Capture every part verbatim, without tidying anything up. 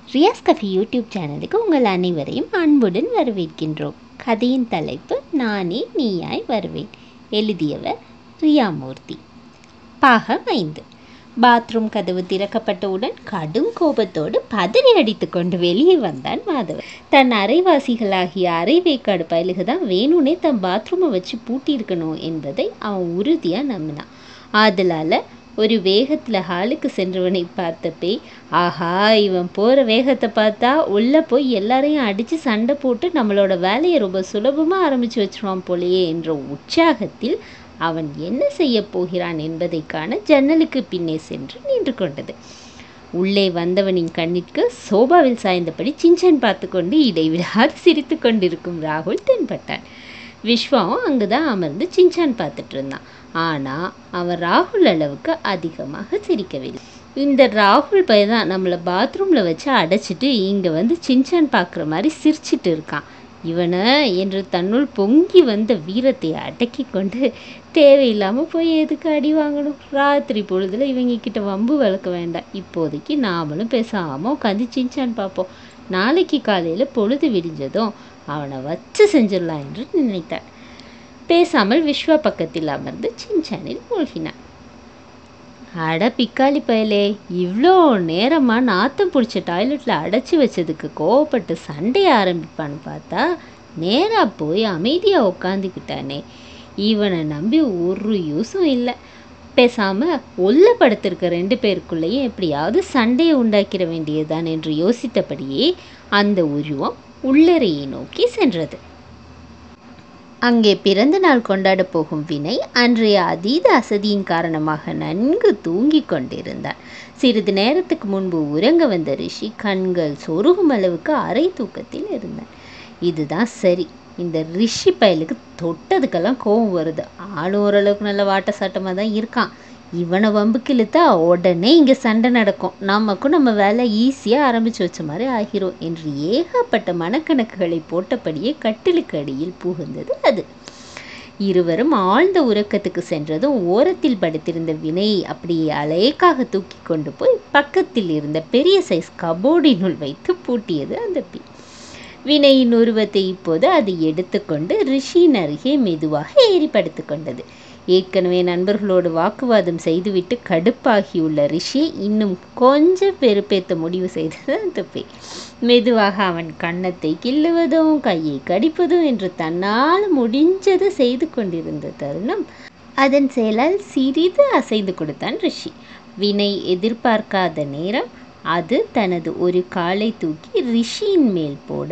Riyaz Kafi YouTube சேனலுக்கு உங்கள் அனைவரையும் அன்புடன் வரவேற்கின்றோம். கதையின் தலைப்பு நானே நீயாய் வருவேன். எழுதியவர் ரியாமூர்த்தி. பாகம் ஐந்து. பாத்ரூம் கதவு திறக்கப்பட்டவுடன் கடும் கோபத்தோடு பதறி அடித்து கொண்டு வெளியே வந்தான் மாதவன். தன் அரைவாசிகளாகிய அரைவேக்காடு பயலுக தான் வேணும்னே தன் பாத்ரூமை வச்சு பூட்டியிருக்கணும் என்பதை அவன் உறுதியாக நம்பினான். ஆதலால் ஒரு வேகத்தில் ஹாலுக்கு சென்றவனை பார்த்தப்பே, ஆஹா, இவன் போகிற வேகத்தை பார்த்தா உள்ளே போய் எல்லாரையும் அடித்து சண்டை போட்டு நம்மளோட வேலையை ரொம்ப சுலபமாக ஆரம்பித்து வச்சிருவான் போலையே என்ற உற்சாகத்தில் அவன் என்ன செய்ய போகிறான் என்பதை காண ஜன்னலுக்கு பின்னே சென்று நின்று கொண்டது. உள்ளே வந்தவனின் கண்ணிற்கு சோபாவில் சாய்ந்தபடி சிஞ்சன் பார்த்து கொண்டு இடைவிடாது சிரித்து கொண்டிருக்கும் ராகுல் தென்பட்டான். விஸ்வாவும் அங்குதான் அமர்ந்து சிஞ்சான் பார்த்துட்டு இருந்தான். ஆனால் அவன் ராகுல் அளவுக்கு அதிகமாக சிரிக்கவில்லை. இந்த ராகுல் பையன் தான் நம்மளை பாத்ரூமில் வச்சு அடைச்சிட்டு இங்கே வந்து சிஞ்சான் பார்க்குற மாதிரி சிரிச்சிட்டு இருக்கான். இவனை என்று தன்னுள் பொங்கி வந்த வீரத்தை அடக்கி கொண்டு, தேவையில்லாமல் போய் எதுக்கு அடி வாங்கணும், ராத்திரி பொழுதில் இவங்க கிட்ட வம்பு வளர்க்க வேண்டாம், இப்போதைக்கு நாமளும் பேசாமல் உட்காந்து சிஞ்சான் பார்ப்போம், நாளைக்கு காலையில் பொழுது விடிஞ்சதும் அவனை வச்சு செஞ்சிடலாம் என்று நினைத்தாள். பேசாமல் விஸ்வா பக்கத்தில் அமர்ந்து சிஞ்சானில் மூழ்கினான். அட பிக்காளி பயலே, இவ்வளோ நேரமாக நாத்தம் பிடிச்ச டாய்லெட்டில் அடைச்சி வச்சதுக்கு கோவப்பட்டு சண்டையை ஆரம்பிப்பான்னு பார்த்தா நேராக போய் அமைதியாக உட்காந்துக்கிட்டானே. இவனை நம்பி ஒரு யூஸும் இல்லை. பேசாமல் உள்ள படுத்திருக்க ரெண்டு பேருக்குள்ளேயும் எப்படியாவது சண்டையை உண்டாக்கிட வேண்டியதுதான் என்று யோசித்தபடியே அந்த உருவம் உள்ளறையை நோக்கி சென்றது. அங்கே பிறந்த நாள் கொண்டாட போகும் வினை அன்றைய அதீத அசதியின் காரணமாக நன்கு தூங்கி கொண்டிருந்தார். சிறிது நேரத்துக்கு முன்பு உறங்க வந்த ரிஷி கண்கள் சொருகும் அளவுக்கு அரை தூக்கத்தில் இருந்தார். இதுதான் சரி, இந்த ரிஷி பயலுக்கு தொட்டதுக்கெல்லாம் கோபம் வருது. ஆளும் ஓரளவுக்கு நல்ல வாட்ட சாட்டமாக தான் இருக்கான். இவனை வம்புக்கு இழுத்தா உடனே இங்கே சண்டை நடக்கும், நமக்கும் நம்ம வேலை ஈஸியாக ஆரம்பித்து வச்ச மாதிரி ஆகிறோம் என்று ஏகப்பட்ட மனக்கணக்குகளை போட்டபடியே கட்டிலுக்கு அடியில் புகுந்தது அது. இருவரும் ஆழ்ந்த உறக்கத்துக்கு சென்றதும் ஓரத்தில் படுத்திருந்த வினையை அப்படியே அலேக்காக தூக்கி கொண்டு போய் பக்கத்தில் இருந்த பெரிய சைஸ் கபோர்டினுள் வைத்து பூட்டியது அந்த பி. வினையின் உருவத்தை இப்போது அதை எடுத்துக்கொண்டு ரிஷியின் அருகே மெதுவாக ஏறி படுத்து கொண்டது. ஏற்கனவே நண்பர்களோடு வாக்குவாதம் செய்துவிட்டு கடுப்பாகியுள்ள ரிஷியை இன்னும் கொஞ்சம் பெருப்பேற்ற முடிவு செய்தது அந்த பேய். மெதுவாக அவன் கன்னத்தை கிள்ளுவதும் கையை கடிப்பதும் என்று தன்னால் முடிஞ்சது செய்து கொண்டிருந்த தருணம் அதன் செயலால் சிறிது அசைந்து கொடுத்தான் ரிஷி. வினை எதிர்பார்க்காத நேரம் அது தனது ஒரு காலை தூக்கி ரிஷியின் மேல் போட,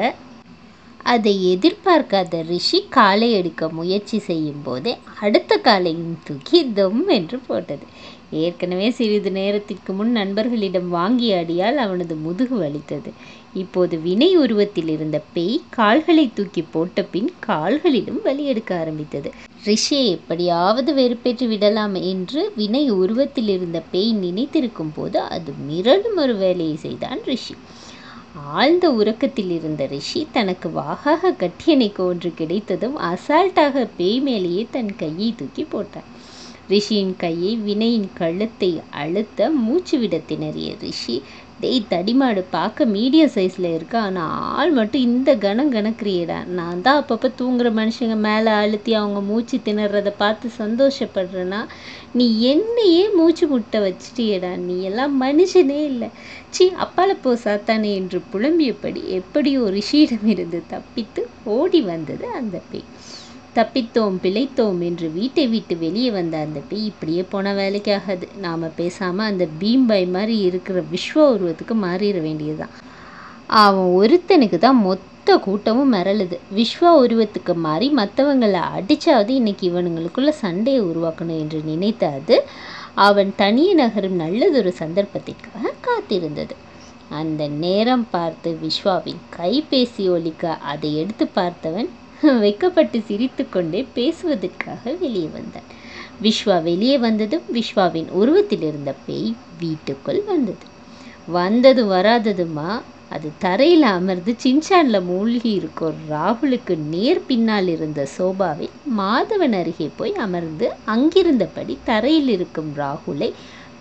அதை எதிர்பார்க்காத ரிஷி காலை எடுக்க முயற்சி செய்யும் போதே அடுத்த காலையும் தூக்கி தொம் என்று போட்டது. ஏற்கனவே சிறிது நேரத்திற்கு முன் நண்பர்களிடம் வாங்கிய அடியால் அவனது முதுகு வலித்தது. இப்போது வினை உருவத்தில் இருந்த பேய் கால்களை தூக்கி போட்ட பின் கால்களிலும் வலி எடுக்க ஆரம்பித்தது. ரிஷியை எப்படியாவது வெறுப்பேற்றி விடலாம் என்று வினை உருவத்தில் இருந்த பேய் நினைத்திருக்கும் போது அது மிரளும் ஒரு வேலையை செய்தான் ரிஷி. ஆழ்ந்த உறக்கத்தில் இருந்த ரிஷி தனக்கு வாகாக கட்டியணைக்கு ஒன்று கிடைத்ததும் அசால்ட்டாக பேய் மேலேயே தன் கையை தூக்கி போட்டான். ரிஷியின் கையை வினையின் கழுத்தை அழுத்த மூச்சு விட திணறிய ரிஷி, டேய் தடிமாடு, பார்க்க மீடியம் சைஸில் இருக்கா, ஆனால் ஆள் மட்டும் இந்த கணம் கணக்குறியடா. நான் தான் அப்பப்போ தூங்குற மனுஷங்க மேலே அழுத்தி அவங்க மூச்சு திணறதை பார்த்து சந்தோஷப்படுறேன்னா நீ என்னையே மூச்சு முட்டை வச்சிட்டியடா, நீ எல்லாம் மனுஷனே இல்லை, சி அப்பால போ சாத்தானே என்று புலம்பியபடி எப்படியோ ரிஷியிடமிருந்து தப்பித்து ஓடி வந்தது அந்த பேய். தப்பித்தோம் பிழைத்தோம் என்று வீட்டை விட்டு வெளியே வந்த அந்த பேய் இப்படியே போன வேலைக்கு ஆகாது. நாம் பேசாமல் அந்த பீம்பாய் மாதிரி இருக்கிற விஸ்வ உருவத்துக்கு மாறிட வேண்டியதுதான். அவன் ஒருத்தனுக்கு தான் மொத்த கூட்டமும் மிரளுது. விஸ்வா உருவத்துக்கு மாறி மற்றவங்களை அடித்தாவது இன்னைக்கு இவனுங்களுக்குள்ள சண்டையை உருவாக்கணும் என்று நினைத்தாது அவன் தனியே நகரும் நல்லதொரு சந்தர்ப்பத்திற்காக காத்திருந்தது. அந்த நேரம் பார்த்து விஸ்வாவின் கைபேசி ஒலிக்க அதை எடுத்து பார்த்தவன் வைக்கப்பட்டு சிரித்து கொண்டே பேசுவதற்காக வெளியே வந்தான். விஸ்வா வெளியே வந்ததும் விஸ்வாவின் உருவத்தில் இருந்த பேய் வீட்டுக்குள் வந்தது. வந்தது வராததுமா அது தரையில் அமர்ந்து சின்சானில் மூழ்கி இருக்கும் ராகுலுக்கு நேர் பின்னால் இருந்த சோபாவில் மாதவன் அருகே போய் அமர்ந்து அங்கிருந்தபடி தரையில் இருக்கும் ராகுலை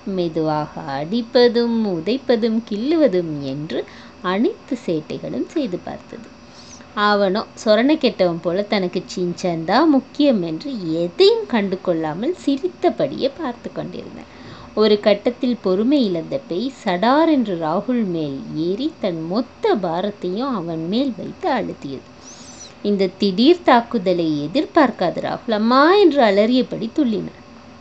மெதுவாக அடிப்பதும் உதைப்பதும் கிள்ளுவதும் என்று அனைத்து சேட்டைகளும் செய்து பார்த்தது. அவனோ சொரணை கெட்டவன் போல தனக்கு சிஞ்சந்தா முக்கியம் என்று எதையும் கண்டு கொள்ளாமல் சிரித்தபடியே பார்த்து கொண்டிருந்தான். ஒரு கட்டத்தில் பொறுமை இழந்த பேய் சடார் என்று ராகுல் மேல் ஏறி தன் மொத்த பாரத்தையும் அவன் மேல் வைத்து அழுத்தியது. இந்த திடீர் தாக்குதலை எதிர்பார்க்காத ராகுல் அம்மா என்று அலறியபடி துள்ளினான்.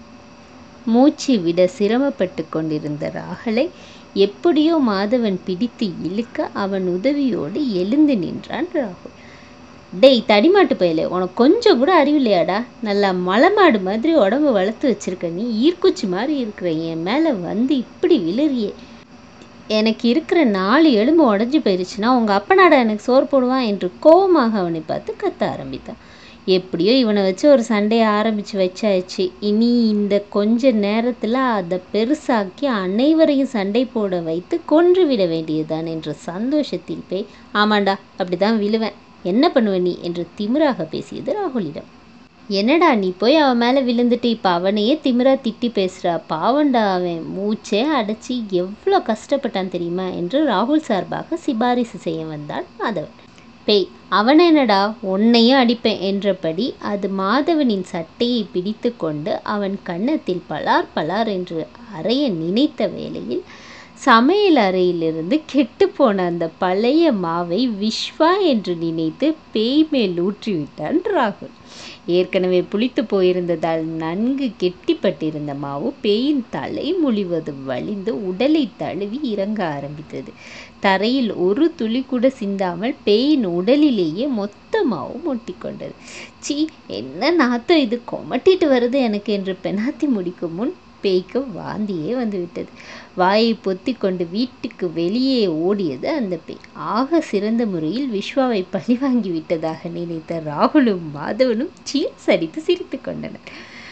மூச்சு விட சிரமப்பட்டு கொண்டிருந்த ராகுலை எப்படியோ மாதவன் பிடித்து இழுக்க அவன் உதவியோடு எழுந்து நின்றான் ராகுல். டேய் தடிமாட்டு பயலே, உனக்கு கொஞ்சம் கூட அறிவில்லையாடா? நல்லா மலை மாடு மாதிரி உடம்பு வளர்த்து வச்சிருக்க நீ ஈர்க்குச்சி மாதிரி இருக்கிற என் மேலே வந்து இப்படி விழுறியே. எனக்கு இருக்கிற நாலு எலும்பு உடஞ்சி போயிடுச்சுன்னா உங்கள் அப்பனாடா எனக்கு சோறு போடுவான் என்று கோபமாக அவனை பார்த்து கத்த ஆரம்பித்தான். எப்படியோ இவனை வச்சு ஒரு சண்டையை ஆரம்பித்து வச்சாச்சு. இனி இந்த கொஞ்ச நேரத்தில் அதை பெருசாக்கி அனைவரையும் சண்டை போட வைத்து கொன்று விட வேண்டியதுதான் என்ற சந்தோஷத்தில் போய் ஆமாண்டா அப்படி தான் விழுவேன், என்ன பண்ணுவ நீ என்று திமிராக பேசியது ராகுலிடம். என்னடா நீ போய் அவன் மேலே விழுந்துட்டு இப்போ அவனையே திமிரா திட்டி பேசுகிறா, பாவண்டா அவன் மூச்சே அடைச்சி எவ்வளோ கஷ்டப்பட்டான் தெரியுமா என்று ராகுல் சார்பாக சிபாரிசு செய்ய வந்தான் மாதவன். பேய் அவன் என்னடா உன்னையும் அடிப்பேன் என்றபடி அது மாதவனின் சட்டையை பிடித்து கொண்டு அவன் கன்னத்தில் பலார் பலார் என்று அறைய நினைத்த வேளையில் சமையல் அறையிலிருந்து கெட்டுப்போன அந்த பழைய மாவை விஸ்வா என்று நினைத்து பேய் மேல் ஊற்றிவிட்டான் ராகுல். ஏற்கனவே புளித்து போயிருந்ததால் நன்கு கெட்டிப்பட்டிருந்த மாவு பேயின் தலை முழுவதும் வலிந்து உடலை தழுவி இறங்க ஆரம்பித்தது. தரையில் ஒரு துளி கூட சிந்தாமல் பேயின் உடலிலேயே மொத்த மாவும் ஒட்டிக்கொண்டது. சீ, என்ன நாத்தம் இது, கொமட்டிட்டு வருது எனக்கு என்று பெனாத்தி முடிக்கும் முன் பேய்க்கு வாந்தியே வந்து விட்டது. வாயை பொத்தி கொண்டு வீட்டுக்கு வெளியே ஓடியது அந்த பேய். ஆக சிறந்த முறையில் விஸ்வாவை பழி வாங்கி விட்டதாக நினைத்த ராகுலும் மாதவனும் சீல் சரித்து சிரித்து கொண்டனர்.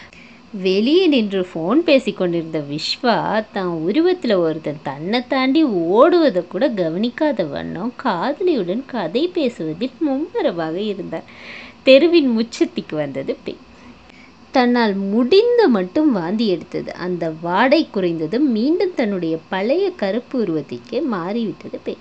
வெளியே நின்று ஃபோன் பேசி கொண்டிருந்த விஸ்வா தான் உருவத்தில் ஒருத்தன் தன்னை தாண்டி ஓடுவதை கூட கவனிக்காத வண்ணம் காதலியுடன் கதை பேசுவதில் மும்மரமாக இருந்தார். தெருவின் முச்சத்திக்கு வந்தது பேய். தன்னால் முடிந்த மட்டும் வாந்தி எடுத்தது. அந்த வாடை குறைந்ததும் மீண்டும் தன்னுடைய பழைய கருப்பு உருவத்திற்கே மாறிவிட்டது பேய்.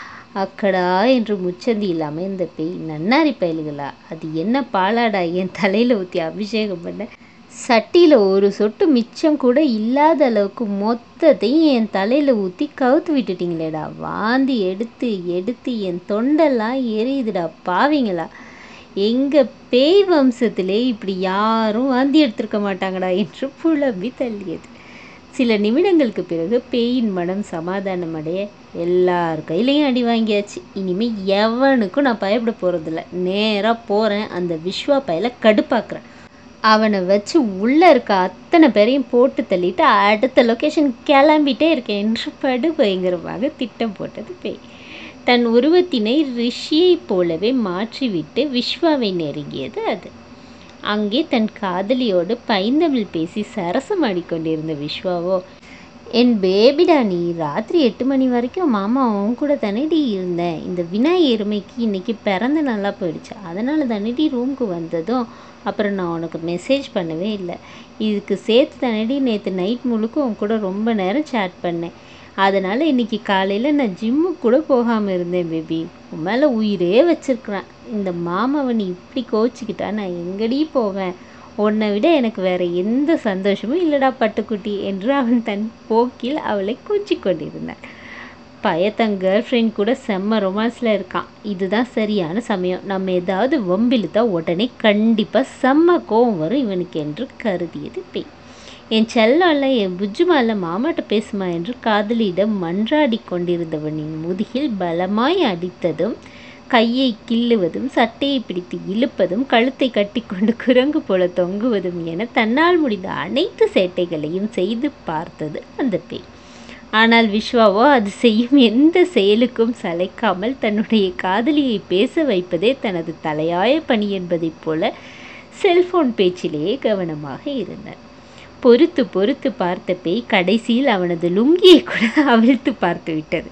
அக்கடா என்று முச்சந்தி இல்லாமல் இந்த பேய் நன்னாரி பயல்களா, அது என்ன பாலாடா என் தலையில் ஊற்றி அபிஷேகம் பண்ண, சட்டியில் ஒரு சொட்டு மிச்சம் கூட இல்லாத அளவுக்கு மொத்தத்தையும் என் தலையில் ஊற்றி கவுத்து விட்டுட்டீங்களேடா, வாந்தி எடுத்து எடுத்து என் தொண்டெல்லாம் எரியுதுடா பாவிங்களா, எங்கள் பேய் வம்சத்திலே இப்படி யாரும் வாந்தி எடுத்திருக்க மாட்டாங்கடா என்று புலம்பி தள்ளியது. சில நிமிடங்களுக்கு பிறகு பேயின் மனம் சமாதானம் அடைய எல்லார் கையிலையும் அடி வாங்கியாச்சு. இனிமேல் எவனுக்கும் நான் பயப்பட போகிறதில்ல. நேராக போகிறேன், அந்த விஸ்வா பையில கடுப்பாக்குறேன், அவனை வச்சு உள்ளே இருக்க அத்தனை பேரையும் போட்டு தள்ளிட்டு அடுத்த லொக்கேஷன் கிளம்பிட்டே இருக்கேன் என்று படு பயங்கரமாக திட்டம் போட்டது பேய். தன் உருவத்தினை ரிஷியைப் போலவே மாற்றிவிட்டு விஸ்வாவை நெருங்கியது அது. அங்கே தன் காதலியோடு பைந்தமிழ் பேசி சரசம் ஆடிக்கொண்டிருந்த விஸ்வாவோ, என் பேபிடா நீ ராத்திரி எட்டு மணி வரைக்கும் மாமா அவன் கூட தானேடி இருந்தேன், இந்த விநாயகர் எருமைக்கு இன்னைக்கு பிறந்த நல்லா போயிடுச்சு, அதனால தானேடி ரூமுக்கு வந்ததும் அப்புறம் நான் உனக்கு மெசேஜ் பண்ணவே இல்லை, இதுக்கு சேர்த்து தானேடி நேற்று நைட் முழுக்க உன் கூட ரொம்ப நேரம் சேட் பண்ணேன், அதனால் இன்றைக்கி காலையில் நான் ஜிம்முக்கு கூட போகாமல் இருந்தேன் பேபி, உன் மேலே உயிரே வச்சிருக்கிறேன், இந்த மாமாவை நீ இப்படி கோச்சிக்கிட்டா நான் எங்கடி போவேன், உன்னை விட எனக்கு வேறு எந்த சந்தோஷமும் இல்லைடா பட்டுக்குட்டி என்று அவன் தன் போக்கில் அவளை கொஞ்சி கொண்டிருந்தான். பயத்தன் கேர்ள் ஃப்ரெண்ட் கூட செம்ம ரொமான்ஸில் இருக்கான், இதுதான் சரியான சமயம், நம்ம ஏதாவது வம்பிழுத்தா உடனே கண்டிப்பாக செம்ம கோவம் வரும் இவனுக்கு என்று கருதியது பேய். என் செல்லம்ல என் புஜ்ஜுமால மாமாட்ட பேசுமா என்று காதலியிடம் மன்றாடி கொண்டிருந்தவனின் முதுகில் பலமாய் அடித்ததும் கையை கிள்ளுவதும் சட்டையை பிடித்து இழுப்பதும் கழுத்தை கட்டி கொண்டு குரங்கு போல தொங்குவதும் என தன்னால் முடிந்த அனைத்து சேட்டைகளையும் செய்து பார்த்தது அந்த பேய். ஆனால் விஸ்வாவோ அது செய்யும் எந்த செயலுக்கும் சளைக்காமல் தன்னுடைய காதலியை பேச வைப்பதே தனது தலையாய பணி என்பதைப் போல செல்போன் பேச்சிலேயே கவனமாக இருந்தார். பொறுத்து பொறுத்து பார்த்த பேய் கடைசியில் அவனது லுங்கியை கூட அவிழ்த்து பார்த்து விட்டது.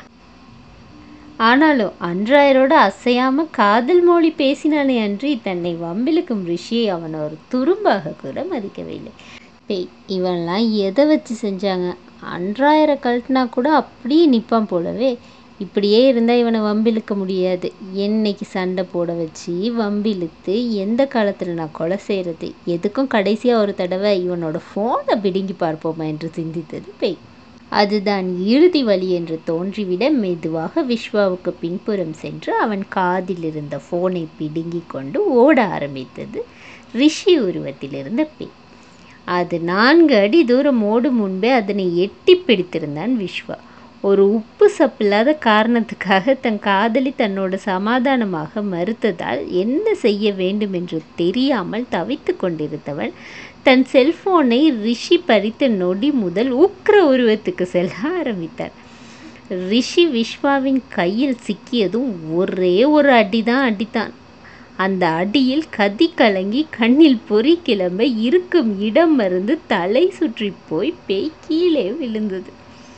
ஆனாலும் அன்றாயரோடு அசையாம காதல் மொழி பேசினானே அன்றி தன்னை வம்பிழுக்கும் ரிஷியை அவன் ஒரு துரும்பாக கூட மதிக்கவில்லை. பேய், இவன்லாம் எதை வச்சு செஞ்சாங்க? அன்றாயிர கழட்டினா கூட அப்படியே நிற்பான் போலவே. இப்படியே இருந்தால் இவனை வம்பிழுக்க முடியாது. என்னைக்கு சண்டை போட வச்சு வம்பிழுத்து எந்த காலத்தில் நான் கொலை செய்கிறது? எதுக்கும் கடைசியாக ஒரு தடவை இவனோட ஃபோனை பிடுங்கி பார்ப்போமா என்று சிந்தித்தது பேய். அதுதான் இறுதி வழி என்று தோன்றிவிட மெதுவாக விஸ்வாவுக்கு பின்புறம் சென்று அவன் காதில் இருந்த ஃபோனை பிடுங்கி கொண்டு ஓட ஆரம்பித்தது ரிஷி உருவத்தில் இருந்த பேய். அது நான்கு அடி தூரம் ஓடும் முன்பே அதனை எட்டி பிடித்திருந்தான் விஸ்வா. ஒரு உப்பு சப்பில்லாத காரணத்துக்காக தன் காதலி தன்னோட சமாதானமாக மறுத்ததால் என்ன செய்ய வேண்டும் என்று தெரியாமல் தவித்து கொண்டிருந்தவன் தன் செல்போனை ரிஷி பறித்த நொடி முதல் உக்கிர உருவத்துக்கு செல்ல ஆரம்பித்தார். ரிஷி விஸ்வாவின் கையில் சிக்கியதும் ஒரே ஒரு அடிதான் அடித்தான். அந்த அடியில் கதி கலங்கி கண்ணில் பொறி கிளம்ப இருக்கும் இடம் மறந்து தலை சுற்றி போய் பேய் கீழே விழுந்தது.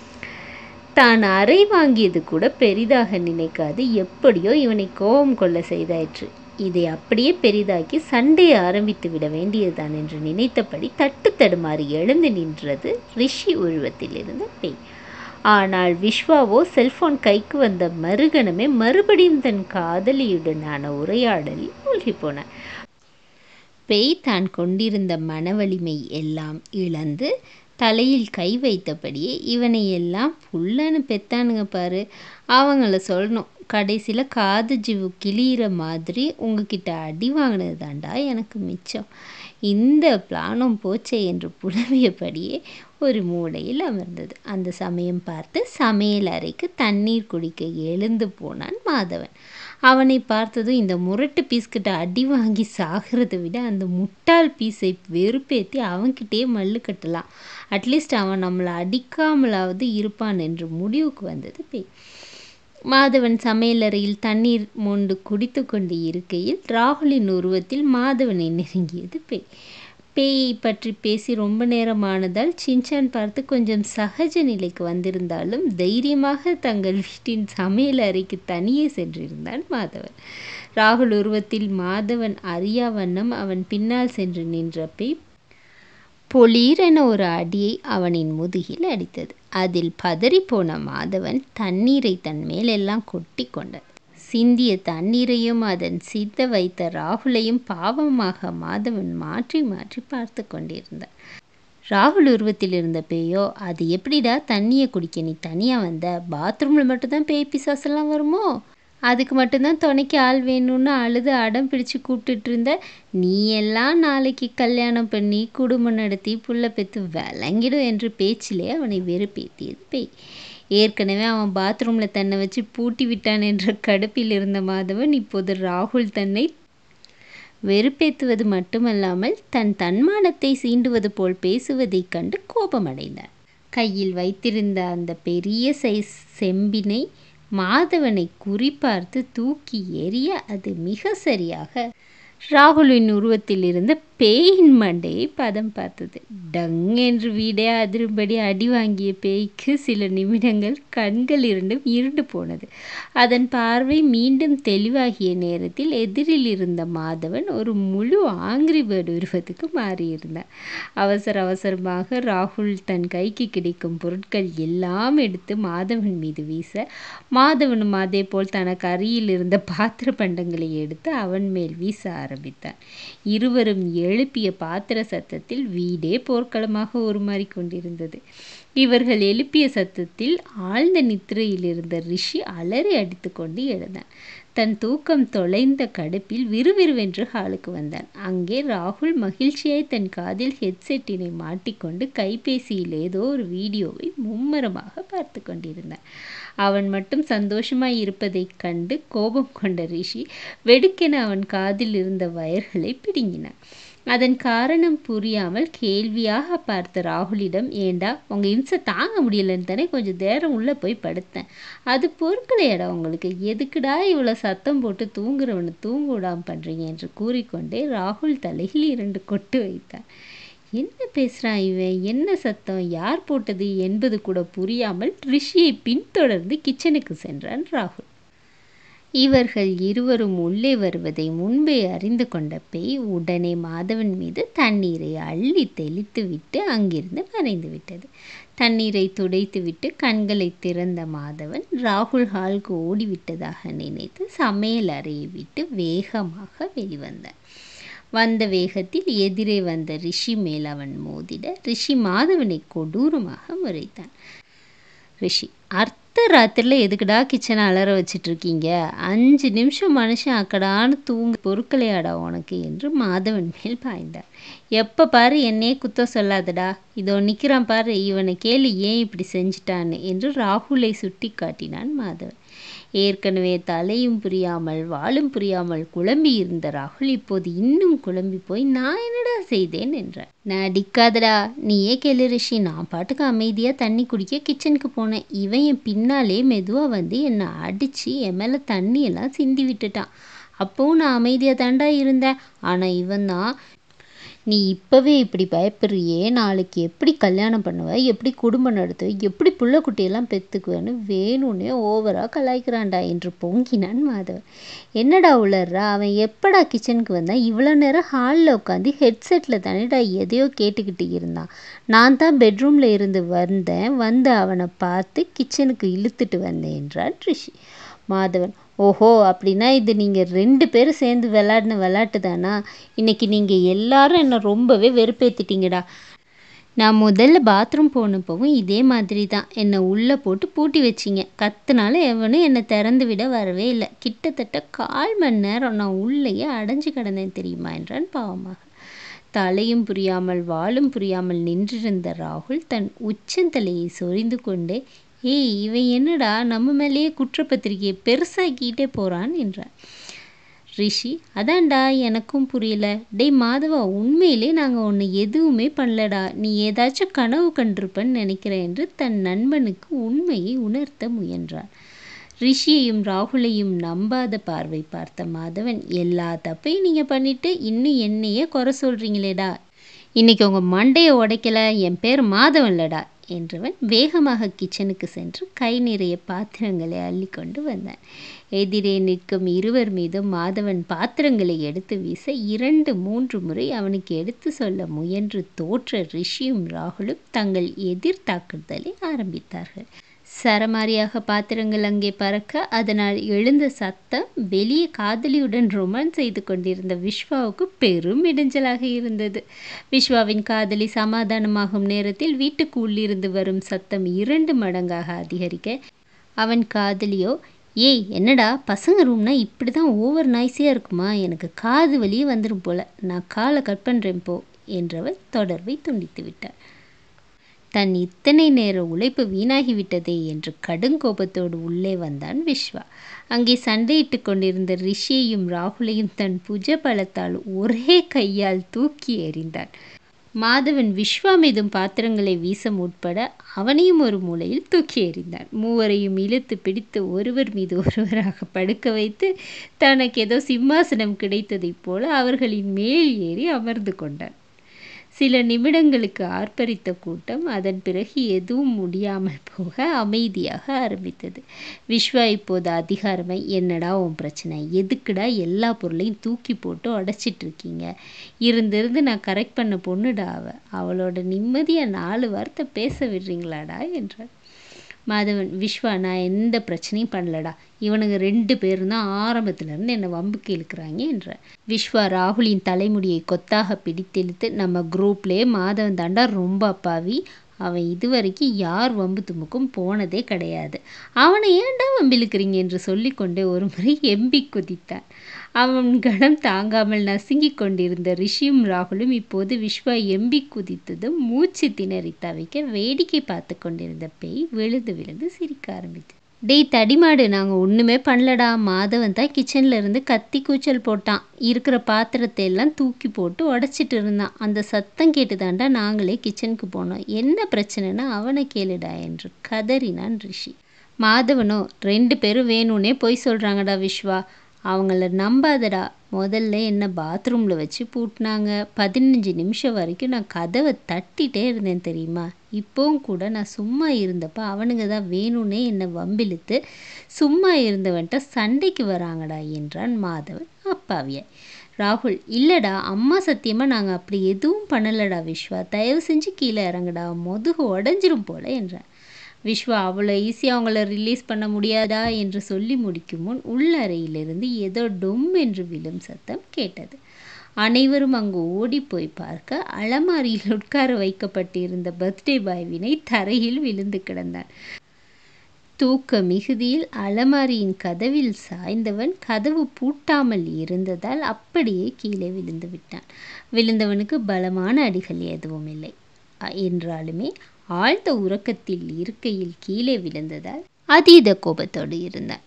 தான் அறை வாங்கியது கூட பெரிதாக நினைக்காது எப்படியோ இவனை கோபம் கொள்ள செய்தாயிற்று. இதை அப்படியே பெரிதாக்கி சண்டையை ஆரம்பித்து விட வேண்டியதுதான் என்று நினைத்தபடி தட்டு தடுமாறி எழுந்து நின்றது ரிஷி உருவத்தில் இருந்த பேய். ஆனால் விஸ்வாவோ செல்போன் கைக்கு வந்த மறுகணமே மறுபடியும் தன் காதலியுடனான உரையாடலில் மூழ்கி போனான். பேய் தான் கொண்டிருந்த மனவலிமை எல்லாம் இழந்து தலையில் கை வைத்தபடியே இவனை எல்லாம் புல்லன்னு பெத்தானுங்க பாரு, அவங்கள சொல்லணும். கடைசியில் காது ஜிவு கிளியிற மாதிரி உங்ககிட்ட அடி வாங்கினது தாண்டா எனக்கு மிச்சம். இந்த பிளானும் போச்சே என்று புலம்பியபடியே ஒரு மூலையில் அமர்ந்தது. அந்த சமயம் பார்த்து சமையல் அறைக்கு தண்ணீர் குடிக்க எழுந்து போனான் மாதவன். அவனை பார்த்ததும் இந்த முரட்டு பீஸ்கிட்ட அடி வாங்கி சாகிறத விட அந்த முட்டாள் பீஸை வெறுப்பேற்றி அவன்கிட்டயே மல்லு கட்டலாம், அட்லீஸ்ட் அவன் நம்மளை அடிக்காமலாவது இருப்பான் என்று முடிவுக்கு வந்தது பேய். மாதவன் சமையலறையில் தண்ணீர் மொண்டு குடித்து கொண்டு இருக்கையில் ராகுலின் உருவத்தில் மாதவனை நெருங்கியது பேய். பேயை பற்றி பேசி ரொம்ப நேரமானதால் சின்சான் பார்த்து கொஞ்சம் சகஜ நிலைக்கு வந்திருந்தாலும் தைரியமாக தங்கள் வீட்டின் சமையல் அறைக்கு தனியே சென்றிருந்தான் மாதவன். ராகுல் உருவத்தில் மாதவன் அறியா வண்ணம் அவன் பின்னால் சென்று நின்ற பேய் பொலீரென ஒரு அடியை அவனின் முதுகில் அடித்தது. அதில் பதறிப்போன மாதவன் தண்ணீரை தன் மேலெல்லாம் கொட்டி கொண்டான். சிந்திய தண்ணீரையும் அதன் சித்த வைத்த ராகுலையும் பாவமாக மாதவன் மாற்றி மாற்றி பார்த்து கொண்டிருந்தான். ராகுல் உருவத்தில் இருந்த பேயோ, அது எப்படிடா தண்ணியை குடிக்க நீ தனியாக வந்த? பாத்ரூமில் மட்டும்தான் பேய் பிசாசெல்லாம் வருமோ? அதுக்கு மட்டும்தான் துணைக்கு ஆள் வேணும்னு அழுது அடம் பிடிச்சு கூப்பிட்டுட்டு இருந்த. நீ எல்லாம் நாளைக்கு கல்யாணம் பண்ணி குடும்பம் நடத்தி புள்ள பெற்று விளங்கிடும் என்று பேச்சிலே அவனை வெறுப்பேற்றியது பேய். ஏற்கனவே அவன் பாத்ரூமில் தன்னை வச்சு பூட்டி விட்டான் என்ற கடுப்பில் இருந்த மாதவன் இப்போது ராகுல் தன்னை வெறுப்பேற்றுவது மட்டுமல்லாமல் தன் தன்மானத்தை சீண்டுவது போல் பேசுவதைக் கண்டு கோபமடைந்தான். கையில் வைத்திருந்த அந்த பெரிய சைஸ் செம்பினை மாதவனை குறிப்பார்த்து தூக்கி எறிய அது மிக சரியாக ராகுலின் உருவத்தில் இருந்த பேயின் மண்டையை பதம் பார்த்தது. டங் என்று வீடே அதிரும்படி அடி வாங்கிய பேய்க்கு சில நிமிடங்கள் கண்கள் இரண்டும் இருண்டு போனது. அதன் பார்வை மீண்டும் தெளிவாகிய நேரத்தில் எதிரில் இருந்த மாதவன் ஒரு முழு ஆங்கிரி பேர்டு உருவத்துக்கு மாறியிருந்தான். அவசர அவசரமாக ராகுல் தன் கைக்கு கிடைக்கும் பொருட்கள் எல்லாம் எடுத்து மாதவன் மீது வீச, மாதவனும் அதே போல் தனக்கு அருகில் இருந்த பாத்திர பண்டங்களை எடுத்து அவன் மேல் வீச ஆரம்பித்தான். இருவரும் எழுப்பிய பாத்திர சத்தத்தில் வீடே போர்க்களமாக உருமாறி கொண்டிருந்தது. இவர்கள் எழுப்பிய சத்தத்தில் ஆழ்ந்த நித்திரையில் இருந்த ரிஷி அலறி அடித்து கொண்டு எழுந்தான். தன் தூக்கம் தொலைந்த கடுப்பில் விறுவிறுவென்று ஹாலுக்கு வந்தான். அங்கே ராகுல் மகிழ்ச்சியாய் தன் காதில் ஹெட்செட்டினை மாட்டிக்கொண்டு கைபேசியில் ஏதோ ஒரு வீடியோவை மும்மரமாக பார்த்து கொண்டிருந்தான். அவன் மட்டும் சந்தோஷமாய் இருப்பதைக் கண்டு கோபம் கொண்ட ரிஷி வெடுக்கென அவன் காதில் இருந்த வயர்களை பிடுங்கினான். அதன் காரணம் புரியாமல் கேள்வியாக பார்த்த ராகுலிடம், ஏண்டா உங்க இம்சை தாங்க முடியலன்னு தானே கொஞ்சம் நேரம் உள்ளே போய் படுத்தேன், அது பொறுக்கலையாடா உங்களுக்கு, எதுக்குடா இவ்வளோ சத்தம் போட்டு தூங்குறவனை தூங்க விடாமல் பண்ணுறீங்க என்று கூறிக்கொண்டே ராகுல் தலையில் இரண்டு கொட்டு வைத்தான். என்ன பேசுகிறான் இவன், என்ன சத்தம், யார் போட்டது என்பது கூட புரியாமல் ரிஷியை பின்தொடர்ந்து கிச்சனுக்கு சென்றான் ராகுல். இவர்கள் இருவரும் உள்ளே வருவதை முன்பே அறிந்து கொண்ட பேய் உடனே மாதவன் மீது தண்ணீரை அள்ளி தெளித்து விட்டு அங்கிருந்து மறைந்து விட்டது. தண்ணீரை துடைத்துவிட்டு கண்களை திறந்த மாதவன் ராகுல் ஹாலுக்கு ஓடிவிட்டதாக நினைத்து சமையல் அறையை விட்டு வேகமாக வெளிவந்தான். வந்த வேகத்தில் எதிரே வந்த ரிஷி மேல் அவன் மோதிட ரிஷி மாதவனை கொடூரமாக முறைத்தான். ரிஷி, அர்த்த ராத்திரியில் எதுக்குடா கிச்சனை அலற வச்சிட்ருக்கீங்க? அஞ்சு நிமிஷம் மனுஷன் அக்கடான்னு தூங்கு பொருட்களையாடா உனக்கு என்று மாதவன் மேல் பாய்ந்தார். எப்போ பாரு என்னையே குத்தம் சொல்லாதடா, இதோ நிற்கிறான் பாரு, இவனை கேளு ஏன் இப்படி செஞ்சிட்டான்னு என்று ராகுலை சுட்டி காட்டினான் மாதவன். ஏற்கனவே தலையும் புரியாமல் வாலும் புரியாமல் குழம்பி இருந்த ராகுல் இப்போது இன்னும் குழம்பி போய் நான் என்னடா செய்தேன் என்றார். நான் அடிக்காதடா, நீயே கேளு ரிஷி. நான் பாட்டுக்கு அமைதியாக தண்ணி குடிக்க கிச்சனுக்கு போனேன். இவன் என் பின்னாலே மெதுவாக வந்து என்னை அடித்து என் மேலே தண்ணியெல்லாம் சிந்தி விட்டுட்டான். அப்போவும் நான் அமைதியாக தாண்டா இருந்தேன். ஆனால் இவன் தான், நீ இப்போவே இப்படி பயப்படுறியே, நாளைக்கு எப்படி கல்யாணம் பண்ணுவ, எப்படி குடும்பம் நடத்துவ, எப்படி புள்ள குட்டியெல்லாம் பெற்றுக்குவேன்னு வேணும்னே ஓவராக கலாய்க்கிறான்டா என்று பொங்கினான் மாதவன். என்னடா உளர்றா, அவன் எப்படா கிச்சனுக்கு வந்தான்? இவ்வளோ நேரம் ஹாலில் உட்காந்து ஹெட்செட்டில் தானேடா எதையோ கேட்டுக்கிட்டு இருந்தான். நான் தான் பெட்ரூமில் இருந்து வந்தேன், வந்து அவனை பார்த்து கிச்சனுக்கு இழுத்துட்டு வந்தேன் என்றான் ரிஷி. மாதவன், ஓஹோ, அப்படின்னா இது நீங்கள் ரெண்டு பேரும் சேர்ந்து விளாட்ன விளாட்டு தானா? இன்றைக்கி நீங்கள் எல்லாரும் என்னை ரொம்பவே வெறுப்பேற்றிட்டீங்கடா. நான் முதல்ல பாத்ரூம் போனப்பவும் இதே மாதிரி தான் என்னை உள்ளே போட்டு பூட்டி வச்சிங்க. கத்துனாலும் எவனும் என்னை திறந்து விட வரவே இல்லை. கிட்டத்தட்ட கால் மணி நேரம் நான் உள்ளேயே அடைஞ்சு கிடந்தேன் தெரியுமா என்றான் பாவமாக. தலையும் புரியாமல் வாலும் புரியாமல் நின்றிருந்த ராகுல் தன் உச்சந்தலையை சொரிந்து கொண்டே, ஏய் இவன் என்னடா நம்ம மேலேயே குற்றப்பத்திரிகையை பெருசாக்கிட்டே போகிறான் என்றார். ரிஷி, அதான்டா எனக்கும் புரியல. டேய் மாதவா, உண்மையிலே நாங்கள் ஒன்று எதுவுமே பண்ணலடா, நீ ஏதாச்சும் கனவு கண்டிருப்பன்னு நினைக்கிறேன் என்று தன் நண்பனுக்கு உண்மையை உணர்த்த முயன்றார். ரிஷியையும் ராகுலையும் நம்பாத பார்வை பார்த்த மாதவன், எல்லா தப்பையும் நீங்கள் பண்ணிட்டு இன்னும் என்னையே குறை சொல்கிறீங்களேடா. இன்றைக்கி உங்கள் மண்டையை உடைக்கல, என் பேர் மாதவன் இல்லடா என்றவன் வேகமாக கிச்சனுக்கு சென்று கை நிறைய பாத்திரங்களை அள்ளி கொண்டு வந்தான். எதிரே நிற்கும் இருவர் மீதும் மாதவன் பாத்திரங்களை எடுத்து வீச இரண்டு மூன்று முறை அவனுக்கு எடுத்து சொல்ல முயன்று தோற்ற ரிஷியும் ராகுலும் தங்கள் எதிர் தாக்குதலை ஆரம்பித்தார்கள். சரமாரியாக பாத்திரங்கள் அங்கே பறக்க அதனால் எழுந்த சத்தம் வெளியே காதலியுடன் ரொமான்ஸ் செய்து கொண்டிருந்த விஸ்வாவுக்கு பெரும் இடைஞ்சலாக இருந்தது. விஸ்வாவின் காதலி சமாதானமாகும் நேரத்தில் வீட்டுக்கு உள்ளிருந்து வரும் சத்தம் இரண்டு மடங்காக அதிகரிக்க, அவன் காதலியோ, ஏய் என்னடா பசங்க ரூம்னா இப்படி தான் ஓவர் நாய்ஸியாக இருக்குமா, எனக்கு காது வலியே வந்துடும் போல, நான் காலை கட் பண்ணுறேன் போ என்றவள் தொடர்பை துண்டித்து விட்டார். தன் இத்தனை நேர உழைப்பு வீணாகிவிட்டதே என்று கடுங்கோபத்தோடு உள்ளே வந்தான் விஸ்வா. அங்கே சண்டையிட்டு கொண்டிருந்த ரிஷியையும் ராகுலையும் தன் புஜ பலத்தால் ஒரே கையால் தூக்கி எறிந்தான். மாதவன் விஸ்வா மீதும் பாத்திரங்களை வீச முற்பட அவனையும் ஒரு மூலையில் தூக்கி எறிந்தான். மூவரையும் இழுத்து பிடித்து ஒருவர் மீது ஒருவராக படுக்க வைத்து தனக்கு ஏதோ சிம்மாசனம் கிடைத்ததைப் போல அவர்களின் மேல் ஏறி அமர்ந்து கொண்டான். சில நிமிடங்களுக்கு ஆர்ப்பரித்த கூட்டம் அதன் பிறகு எதுவும் முடியாமல் போக அமைதியாக ஆரம்பித்தது. விஸ்வா இப்போது அதிகாரமை, என்னடா உன் பிரச்சனை, எதுக்குடா எல்லா பொருளையும் தூக்கி போட்டு உடச்சிட்டு இருக்கீங்க, இருந்திருந்து நான் கரெக்ட் பண்ண பொண்ணுடா அவ, அவளோட நிம்மதியாக நாலு வார்த்தை பேச விடுறீங்களாடா என்றார். மாதவன், விஸ்வா நான் எந்த பிரச்சனையும் பண்ணலடா, இவனுங்க ரெண்டு பேரும் தான் ஆரம்பத்திலேருந்து என்னை வம்புக்கு இழுக்கிறாங்க என்றார். விஸ்வா ராகுலின் தலைமுடியை கொத்தாக பிடித்தெழுத்து, நம்ம குரூப்லேயே மாதவன் தாண்டா ரொம்ப அப்பாவி, அவன் இதுவரைக்கும் யார் வம்பு தும்புக்கும் போனதே கிடையாது, அவனை ஏன்டா வம்பிழுக்கிறீங்க என்று சொல்லிக்கொண்டே ஒரு முறை எம்பி குதித்தான். அவன் கணம் தாங்காமல் நசுங்கி கொண்டிருந்த ரிஷியும் ராகுலும் இப்போது விஸ்வா எம்பி குதித்ததும் மூச்சு திணறி தவிக்க வேடிக்கை பார்த்து கொண்டிருந்த பேய் விழுந்து விழுந்து சிரிக்க ஆரம்பித்து, டேய் தடிமாடு, நாங்கள் ஒன்றுமே பண்ணலடா, மாதவன் தான் கிச்சனில் இருந்து கத்தி கூச்சல் போட்டான், இருக்கிற பாத்திரத்தை எல்லாம் தூக்கி போட்டு உடச்சிட்டு இருந்தான், அந்த சத்தம் கேட்டு தாண்டா நாங்களே கிச்சனுக்கு போனோம், என்ன பிரச்சனைனா அவனை கேளுடா என்று கதறினான் ரிஷி. மாதவனோ, ரெண்டு பேரும் வேணும்னே பொய் சொல்கிறாங்கடா விஸ்வா, அவங்கள நம்பாதடா, முதல்ல என்ன பாத்ரூமில் வச்சு பூட்டினாங்க. பதினஞ்சு நிமிஷம் வரைக்கும் நான் கதவை தட்டிகிட்டே இருந்தேன் தெரியுமா. இப்போவும் கூட நான் சும்மா இருந்தப்போ அவனுங்க தான் வேணும்னே என்னை வம்பிழுத்து சும்மா இருந்தவன்ட்ட சண்டைக்கு வராங்கடா என்றான் மாதவன் அப்பாவியாய். ராகுல், இல்லைடா அம்மா சத்தியமாக நாங்கள் அப்படி எதுவும் பண்ணலடா விஸ்வா, தயவு செஞ்சு கீழே இறங்குடா, முதுகு உடஞ்சிரும் போல என்றான். விஸ்வா, அவ்வளோ ஈஸியாக அவங்கள ரிலீஸ் பண்ண முடியாதா என்று சொல்லி முடிக்கும் முன் உள்ளறையிலிருந்து ஏதோ டொம் என்று விழும் சத்தம் கேட்டது. அனைவரும் அங்கு ஓடி போய் பார்க்க அலமாரியில் உட்கார வைக்கப்பட்டிருந்த பர்த்டே பாய் வினய் தரையில் விழுந்து கிடந்தான். தூக்க மிகுதியில் அலமாரியின் கதவில் சாய்ந்தவன் கதவு பூட்டாமல் இருந்ததால் அப்படியே கீழே விழுந்து விட்டான். விழுந்தவனுக்கு பலமான அடிகள் எதுவும் இல்லை என்றாலுமே ஆழ்ந்த உறக்கத்தில் இருக்கையில் கீழே விழுந்ததால் அதீத கோபத்தோடு இருந்தான்.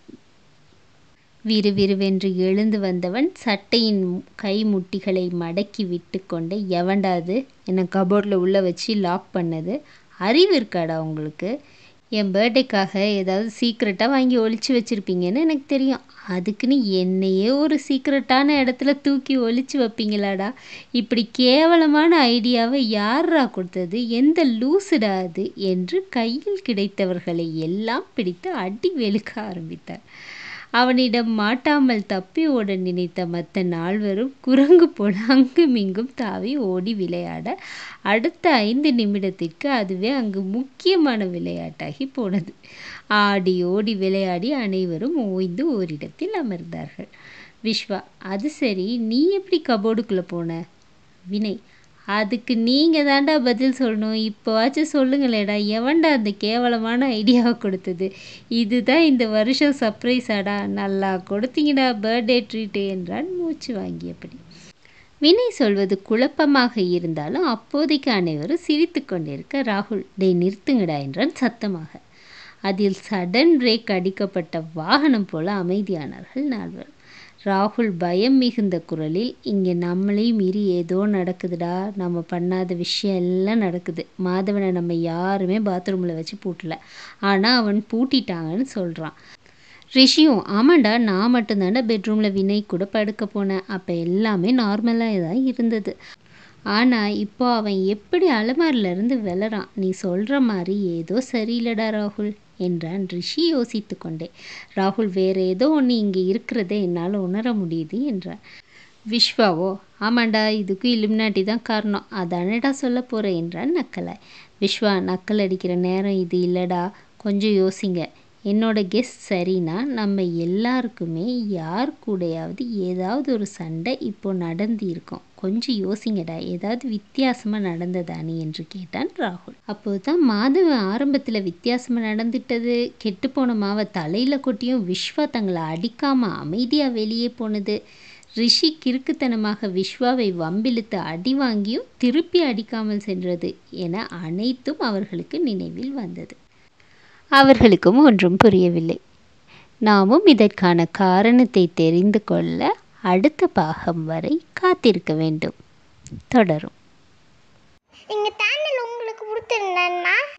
விறுவிறுவென்று எழுந்து வந்தவன் சட்டையின் கை முட்டிகளை மடக்கி விட்டு கொண்டு, எவண்டாது என்னை கபோர்டில் உள்ளே வச்சு லாக் பண்ணது, அறிவு இருக்காடா உங்களுக்கு? என் பர்த்டேக்காக ஏதாவது சீக்ரெட்டாக வாங்கி ஒழிச்சு வச்சுருப்பீங்கன்னு எனக்கு தெரியும். அதுக்குன்னு என்னையே ஒரு சீக்ரெட்டான இடத்துல தூக்கி ஒழிச்சு வைப்பீங்களாடா? இப்படி கேவலமான ஐடியாவை யாரா கொடுத்தது? எந்த லூசுடா அது என்று கையில் கிடைத்தவர்களை எல்லாம் பிடித்து அடி வெளுக்க ஆரம்பித்தார். அவனிடம் மாட்டாமல் தப்பி ஓட நினைத்த மற்ற நால்வரும் குரங்கு போல அங்கும் இங்கும் தாவி ஓடி விளையாட அடுத்த ஐந்து நிமிடத்திற்கு அதுவே அங்கு முக்கியமான விளையாட்டாகி போனது. ஆடி ஓடி விளையாடி அனைவரும் ஓய்ந்து ஓரிடத்தில் அமர்ந்தார்கள். விஸ்வா, அது சரி, நீ எப்படி கபோர்டுக்குள்ளே போன? வினய், அதுக்கு நீங்கள் தாண்டா பதில் சொல்லணும். இப்போவாச்சும் சொல்லுங்களேடா, எவன்டா அந்த கேவலமான ஐடியாவை கொடுத்தது? இதுதான் இந்த வருஷம் சர்ப்ரைஸாடா, நல்லா கொடுத்தீங்கடா பர்த்டே ட்ரீட்டு என்றான் மூச்சு வாங்கியபடி. வினய் சொல்வது குழப்பமாக இருந்தாலும் அப்போதைக்கு அனைவரும் சிரித்து கொண்டிருக்க ராகுல், டே நிறுத்துங்கடா என்றான் சத்தமாக. அதில் சடன் பிரேக் அடிக்கப்பட்ட வாகனம் போல அமைதியானார்கள் நால்வர். ராகுல் பயம் மிகுந்த குரலில், இங்கே நம்மளையும் மீறி ஏதோ நடக்குதுடா, நம்ம பண்ணாத விஷயம் எல்லாம் நடக்குது. மாதவனை நம்ம யாருமே பாத்ரூமில் வச்சு பூட்டலை, ஆனால் அவன் பூட்டிட்டாங்கன்னு சொல்கிறான். ரிஷியும், ஆமாண்டா, நான் மட்டும்தாண்டா பெட்ரூமில் வினய் கூட படுக்க போனேன். அப்போ எல்லாமே நார்மலாக தான் இருந்தது. ஆனால் இப்போ அவன் எப்படி அலமாரிலேருந்து விளறான். நீ சொல்கிற மாதிரி ஏதோ சரியில்லடா ராகுல் என்றான் ரிஷி யோசித்து கொண்டே. ராகுல், வேறு ஏதோ ஒன்று இங்கே இருக்கிறதே என்னால் உணர முடியுது என்றான். விஸ்வாவோ, ஆமாண்டா, இதுக்கும் இலுமினாட்டி தான் காரணம், அதானடா சொல்ல போகிறேன் என்றான் நக்கலாய். விஸ்வா, நக்கல் அடிக்கிற நேரம் இது இல்லைடா, கொஞ்சம் யோசிங்க. என்னோட கெஸ் சரினா நம்ம எல்லாருக்குமே யார் கூடையாவது ஏதாவது ஒரு சண்டை இப்போ நடந்து இருக்கும். கொஞ்சம் யோசிங்கடா, ஏதாவது வித்தியாசமாக நடந்ததானே என்று கேட்டான் ராகுல். அப்போது தான் மாதவன் ஆரம்பத்தில் வித்தியாசமாக நடந்துட்டது, கெட்டுப்போன மாவை தலையில் கொட்டியும் விஸ்வா தங்களை அடிக்காமல் அமைதியாக வெளியே போனது, ரிஷி கிறுக்குத்தனமாக விஸ்வாவை வம்பிழுத்து அடி வாங்கியும் திருப்பி அடிக்காமல் சென்றது என அனைத்தும் அவர்களுக்கு நினைவில் வந்தது. அவர்களுக்கும் ஒன்றும் புரியவில்லை. நாமும் இதற்கான காரணத்தை தெரிந்து கொள்ள அடுத்த பாகம் வரை காத்திருக்க வேண்டும். தொடரும். இந்த சேனல் உங்களுக்கு பிடிச்சிருந்தா